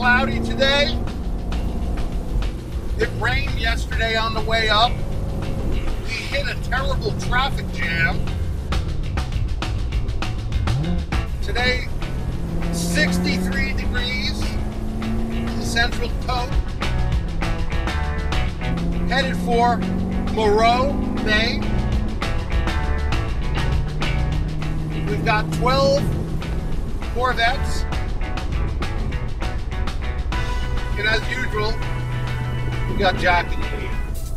cloudy today. It rained yesterday on the way up. We hit a terrible traffic jam. Today, 63 degrees in the Central Coast. Headed for Moreau Bay. We've got 12 Corvettes. And as usual, we got Jack and Lee.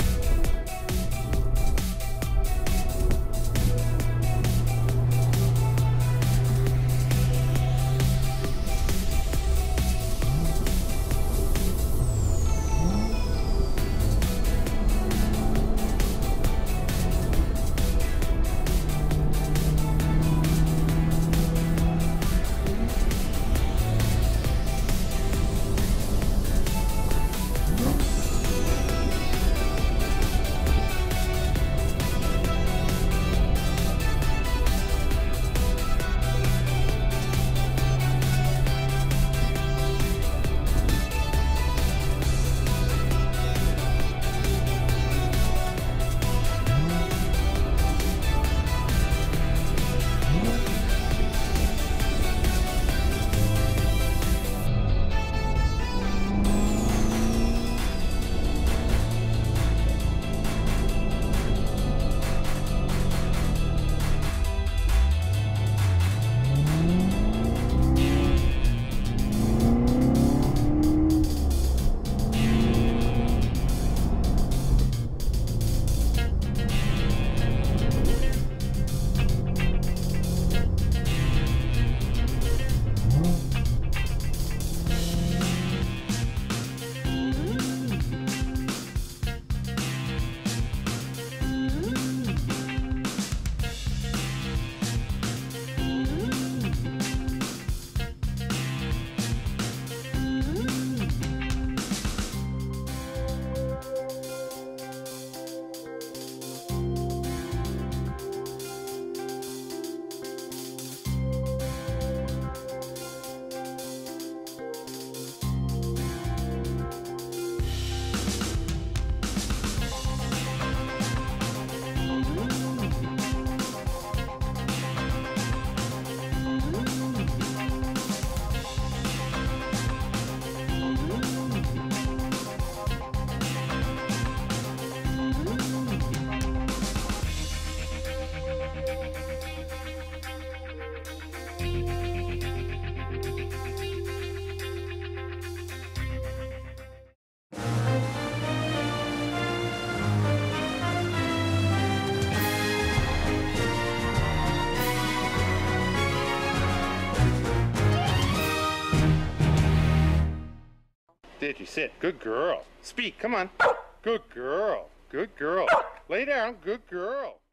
Did you sit? Good girl. Speak, come on. Good girl. Good girl. Lay down. Good girl.